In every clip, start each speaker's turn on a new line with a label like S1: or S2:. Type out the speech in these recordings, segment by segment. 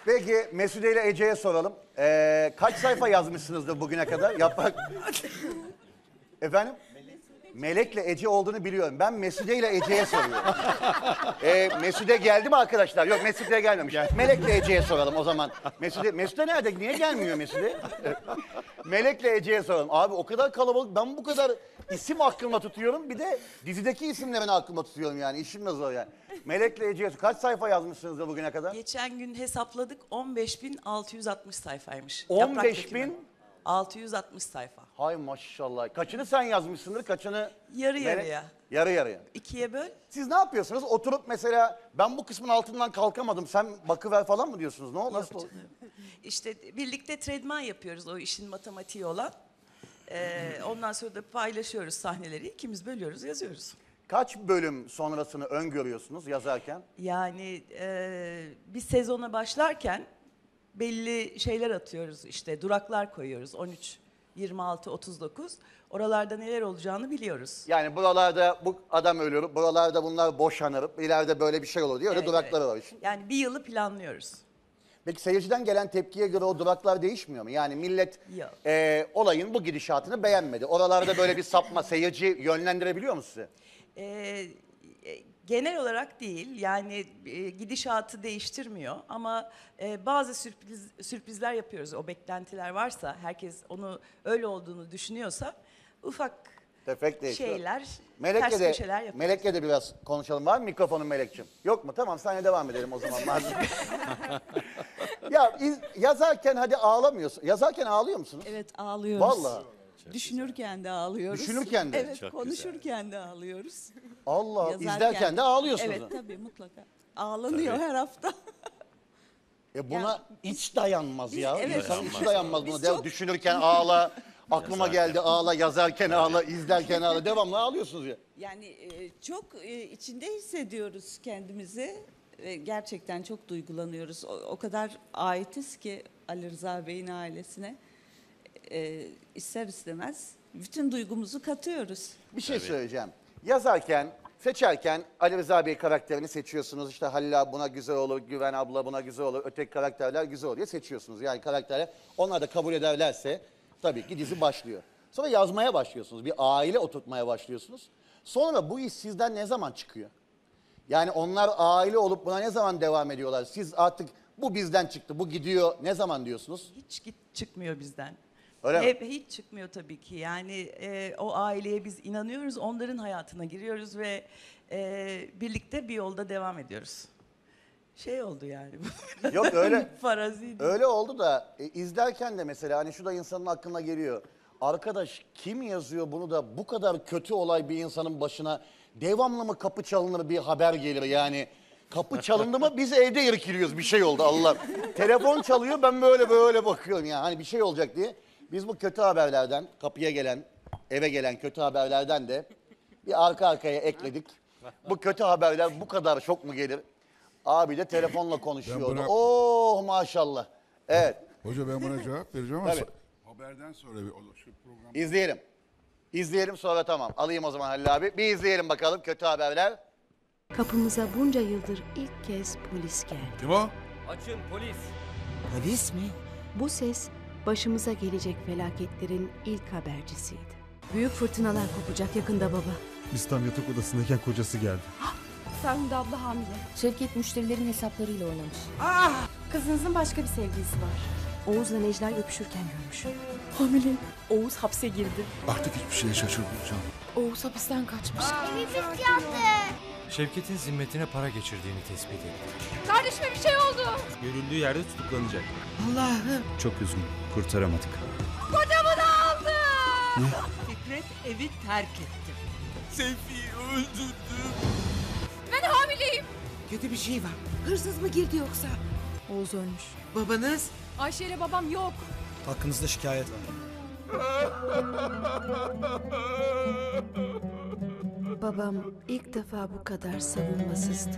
S1: Peki Mesude ile Ece'ye soralım. Kaç sayfa yazmışsınızdır bugüne kadar? Yaprak. Efendim? Melek'le Ece olduğunu biliyorum. Ben Mesude ile Ece'ye soruyorum. Mesude geldi mi arkadaşlar? Yok, Mesude gelmemiş. Melek'le Ece'ye soralım o zaman. Mesude nerede? Niye gelmiyor Mesude? Melek'le Ece'ye soralım. Abi o kadar kalabalık. Ben bu kadar isim aklımda tutuyorum. Bir de dizideki isimlerini aklımda tutuyorum yani. İşim de zor yani. Melek'le Ece'ye kaç sayfa yazmışsınızdır bugüne kadar?
S2: Geçen gün hesapladık 15.660 sayfaymış.
S1: 15.660
S2: sayfa.
S1: Hay maşallah. Kaçını sen yazmışsındır, kaçını...
S2: Yarı yarıya.
S1: Yarı yarıya.
S2: İkiye böl.
S1: Siz ne yapıyorsunuz? Oturup mesela ben bu kısmın altından kalkamadım, sen bakıver falan mı diyorsunuz? Ne oldu? Nasıl oldu?
S2: İşte birlikte tredman yapıyoruz o işin matematiği olan. Ondan sonra da paylaşıyoruz sahneleri. İkimiz bölüyoruz, yazıyoruz.
S1: Kaç bölüm sonrasını öngörüyorsunuz yazarken?
S2: Yani bir sezona başlarken belli şeyler atıyoruz, işte duraklar koyuyoruz. 13, 26, 39. Oralarda neler olacağını biliyoruz.
S1: Yani buralarda bu adam ölür, buralarda bunlar boşanır, ileride böyle bir şey olur diye öyle duraklar var işin.
S2: Yani bir yılı planlıyoruz.
S1: Peki seyirciden gelen tepkiye göre o duraklar değişmiyor mu? Yani millet olayın bu gidişatını beğenmedi. Oralarda böyle bir sapma, seyirci yönlendirebiliyor mu sizi?
S2: Genel olarak değil, yani gidişatı değiştirmiyor ama bazı sürprizler yapıyoruz. O beklentiler varsa, herkes onu öyle olduğunu düşünüyorsa ufak şeyler, ters köşeler yapıyoruz.
S1: Melek'le de biraz konuşalım. Var mı mikrofonun Melek'ciğim? Yok mu? Tamam, sana devam edelim o zaman. Ya yazarken hadi ağlamıyorsun. Yazarken ağlıyor musunuz?
S3: Evet, ağlıyoruz.
S1: Vallahi.
S3: Düşünürken de ağlıyoruz.
S1: Düşünürken de?
S3: Evet,
S4: Çok
S3: konuşurken de ağlıyoruz.
S1: Allah,
S3: Yazarken
S1: izlerken de ağlıyorsunuz.
S3: Evet, tabii mutlaka. Ağlanıyor her hafta.
S1: Buna iç dayanmaz ya.
S3: evet.
S1: İnsanın içi dayanmaz buna. Düşünürken ağla, aklıma geldi ağla, yazarken ağla, izlerken ağla. Devamlı ağlıyorsunuz ya.
S3: Yani çok içinde hissediyoruz kendimizi. Gerçekten çok duygulanıyoruz. O kadar aitiz ki Ali Rıza Bey'in ailesine. İster istemez bütün duygumuzu katıyoruz.
S1: Bir şey söyleyeceğim. Yazarken, seçerken Ali Rıza Bey karakterini seçiyorsunuz. İşte Halil abi buna güzel olur, Güven abla buna güzel olur, öteki karakterler güzel olur diye seçiyorsunuz. Yani karakterler, onlar da kabul ederlerse tabii ki dizi başlıyor. Sonra yazmaya başlıyorsunuz, bir aile oturtmaya başlıyorsunuz. Sonra bu iş sizden ne zaman çıkıyor? Yani onlar aile olup buna ne zaman devam ediyorlar? Siz artık bu bizden çıktı, bu gidiyor, ne zaman diyorsunuz?
S2: Hiç çıkmıyor bizden.
S1: Öyle mi?
S2: Hiç çıkmıyor tabii ki. Yani o aileye biz inanıyoruz, onların hayatına giriyoruz ve birlikte bir yolda devam ediyoruz. Şey oldu yani.
S1: Yok öyle.
S2: Farazi.
S1: Öyle oldu da izlerken de mesela hani şu da insanın aklına geliyor. Arkadaş kim yazıyor bunu da bu kadar kötü olay bir insanın başına devamlı mı kapı çalınır bir haber gelir yani. Kapı çalındı mı biz evde irkiliyoruz, bir şey oldu Allah. Telefon çalıyor, ben böyle bakıyorum yani hani bir şey olacak diye. Biz bu kötü haberlerden, kapıya gelen, eve gelen kötü haberlerden de bir arka arkaya ekledik. Bu kötü haberler bu kadar çok mu gelir? Abi de telefonla konuşuyordu. Oh maşallah. Evet.
S5: Hoca ben buna cevap vereceğim ama haberden sonra şu program...
S1: İzleyelim sonra tamam. Alayım o zaman Halil abi. Bir izleyelim bakalım kötü haberler.
S6: Kapımıza bunca yıldır ilk kez polis geldi.
S5: Kim o?
S4: Açın polis.
S7: Polis mi?
S6: Bu ses başımıza gelecek felaketlerin ilk habercisiydi. Büyük fırtınalar kopacak yakında baba.
S8: Biz tam yatak odasındayken kocası geldi.
S6: Ferhunde abla hamile.
S9: Şevket müşterilerin hesaplarıyla oynamış.
S6: Kızınızın başka bir sevgilisi var. Oğuz'la Necla'yı öpüşürken görmüş. Hamile. Oğuz hapse girdi.
S5: Artık hiçbir şeye şaşırmayacağım.
S9: Oğuz hapisten kaçmış.
S4: Şevket'in zimmetine para geçirdiğini tespit etti.
S9: Kardeşime bir şey oldu.
S8: Görüldüğü yerde tutuklanacak.
S7: Allah'ım.
S8: Çok üzgün. Kurtaramadık.
S9: Kocamı da aldı.
S7: Fikret evi terk etti.
S8: Seyfi'yi öldürdüm.
S9: Ben hamileyim.
S7: Kötü bir şey var. Hırsız mı girdi yoksa?
S9: Oğuz ölmüş.
S7: Babanız?
S9: Ayşe ile babam yok.
S8: Hakkınızda şikayet var.
S6: Babam ilk defa bu kadar savunmasızdı.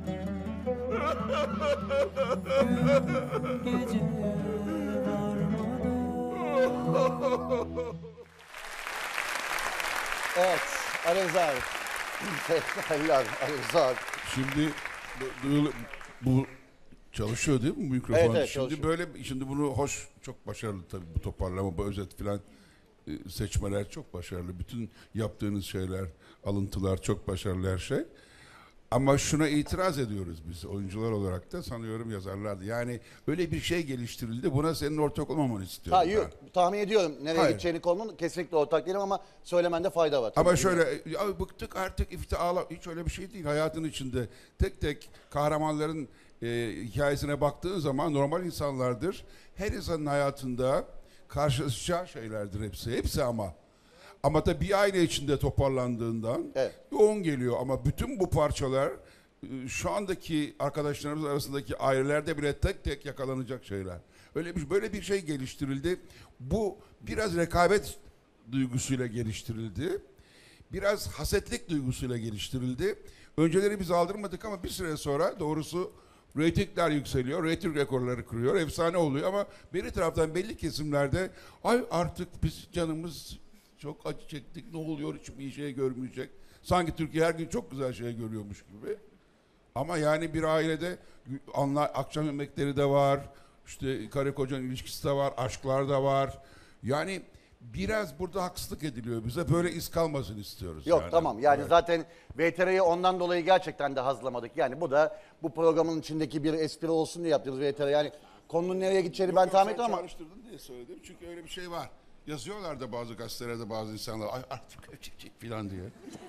S1: Evet. Ali Rıza abi. Halil abi. Ali Rıza abi.
S5: Şimdi bu Çalışıyor değil mi bu mikrofon?
S1: Evet, evet,
S5: şimdi
S1: çalışıyor.
S5: şimdi bunu hoş, çok başarılı tabii bu toparlama, bu özet filan seçmeler çok başarılı. Bütün yaptığınız şeyler, alıntılar çok başarılı her şey. Ama şuna itiraz ediyoruz biz oyuncular olarak da, sanıyorum yazarlar da. Yani öyle bir şey geliştirildi, buna senin ortak olmamanı istiyorum.
S1: Ha, yok, tahmin ediyorum nereye
S5: Hayır.
S1: gideceğini konunun, kesinlikle ortak değilim ama söylemende fayda var.
S5: Ama
S1: Tabii.
S5: şöyle, ya bıktık artık iftiralar, hiç öyle bir şey değil. Hayatın içinde tek tek kahramanların hikayesine baktığın zaman normal insanlardır. Her insanın hayatında karşılaşacağı şeylerdir hepsi. Hepsi ama. Ama da bir aile içinde toparlandığından
S1: Evet.
S5: yoğun geliyor. Ama bütün bu parçalar şu andaki arkadaşlarımız arasındaki ailelerde bile tek tek yakalanacak şeyler. Böyle bir şey geliştirildi. Bu biraz rekabet duygusuyla geliştirildi. Biraz hasetlik duygusuyla geliştirildi. Önceleri biz aldırmadık ama bir süre sonra doğrusu reytingler yükseliyor, reyting rekorları kırıyor, efsane oluyor ama bir taraftan belli kesimlerde ay artık biz canımız çok acı çektik, ne oluyor, hiçbir şey görmeyecek. Sanki Türkiye her gün çok güzel şey görüyormuş gibi. Ama yani bir ailede akşam yemekleri de var, işte karı kocanın ilişkisi de var, aşklar da var. Yani biraz burada haksızlık ediliyor bize, böyle iz kalmasın istiyoruz.
S1: Yok
S5: yani.
S1: tamam yani
S5: Evet.
S1: zaten VTR'yi ondan dolayı gerçekten de hazlamadık. Yani bu da bu programın içindeki bir espri olsun diye yaptığımız VTR. Yani konunun nereye gideceğini ben tahmin ettim ama
S5: Çağrıştırdın diye söyledim çünkü öyle bir şey var. Yazıyorlar da bazı gazetelerde bazı insanlar ay artık falan diye.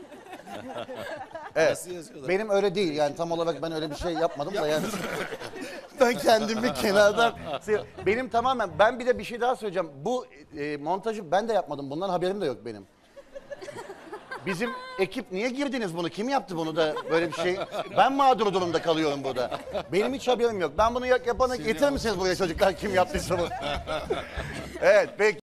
S1: evet, benim öyle değil yani tam olarak ben öyle bir şey yapmadım da yani. Ben kendimi kenardan benim tamamen, ben bir de bir şey daha söyleyeceğim. Bu montajı ben de yapmadım, bundan haberim de yok benim. Bizim ekip niye girdiniz bunu? Kim yaptı bunu da böyle bir şey? Ben mağdur durumda kalıyorum burada. Benim hiç haberim yok. Ben bunu yapanı getirir misiniz buraya çocuklar, kim yaptıysa bu? Evet peki.